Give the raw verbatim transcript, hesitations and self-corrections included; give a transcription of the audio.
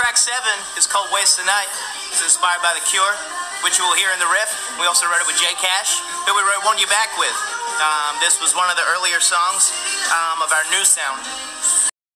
track seven is called Waste the Night. It's inspired by The Cure, which you will hear in the riff. We also wrote it with Jay Cash, who we wrote Won You Back with. Um, this was one of the earlier songs um, of our new sound.